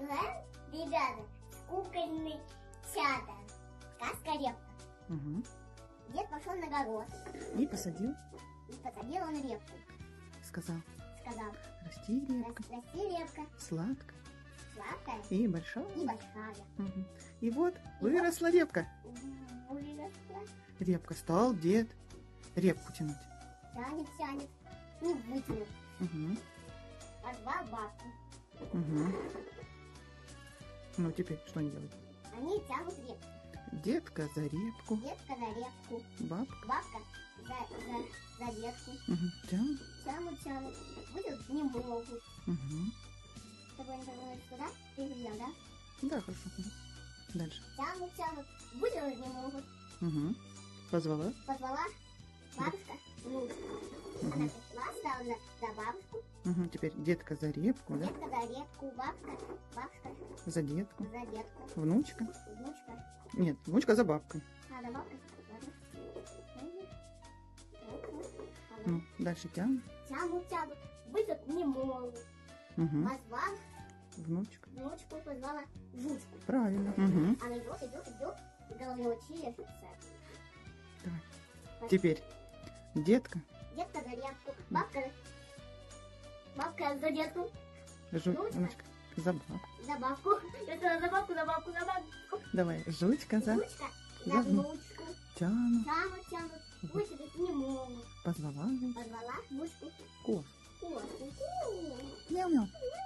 Продолжаем, ребята, с кукольный театр. Сказка репка. Угу. Дед пошел на огород. И посадил. И посадил он репку. Сказал. Расти репка. Сладкая. Сладкая. И большая. Угу. И вот выросла репка. Выросла. Репка. Стал дед репку тянуть. Тянет. Не вытянет. Угу. Позвал бабку. Угу. Ну теперь что они делают? Они тянут репку. Детка за репку. Детка за репку. Бабка за ветку. Угу. Тянут. Вытянуть не могут. Угу. С тобой не вернулись туда? Ты видел, да? Да, хорошо. Дальше. Тянут. Вытянуть не могут. Угу. Позвала. Позвала бабушка внучку. Она пришла, стала за бабушку. Угу. Теперь детка за репку, да? Детка за репку, бабушка За детку. за детку. Внучка. Внучка. Нет, внучка за бабкой. А, за бабкой. Ну, дальше тянут. Тянут. Вытянуть не могут. Угу. Позвала Внучка. внучку, позвала жучку. Правильно. Угу. Она идет, и голову чешется. Давай. Теперь детка. Детка за репку, бабка за детку, Внучка за бабку. за бабку. Это за бабку. Давай. Жучка за Внучка за внучку. тянут. Тянут. Вытянуть не могут. Позвала Внучку. кошку. Кошку. Мяу-мяу.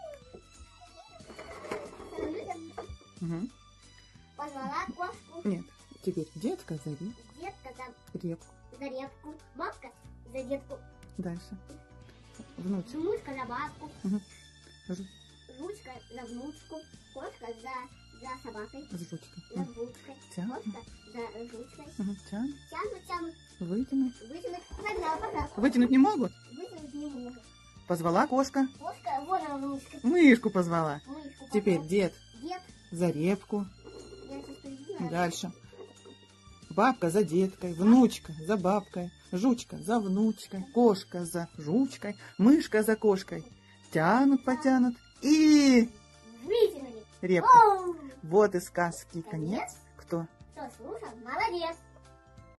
Угу. Позвала кошку. Нет, теперь детка за репку. Детка Репку. за репку. Бабка за детку. Дальше. Внучка. Внучка за бабку. Угу. Жучка за внучку. Кошка за собакой. С жучкой. За внучкой. Тянут. Кошка за жучкой. Угу. Тянут. Тянут. Вытянуть. Вытянуть. Пожалуйста. Вытянуть не могут? Вытянуть не могут. Позвала кошка. Кошка, вон она внучка. Мышку позвала. Мышку Теперь позвала. дед Дед. за репку. Я сейчас приведу. Дальше. Бабка за деткой, внучка за бабкой, жучка за внучкой, кошка за жучкой, мышка за кошкой. Тянут, потянут и Вытянули. репку. Оу! Вот и сказки конец. Кто? Кто слушал, молодец.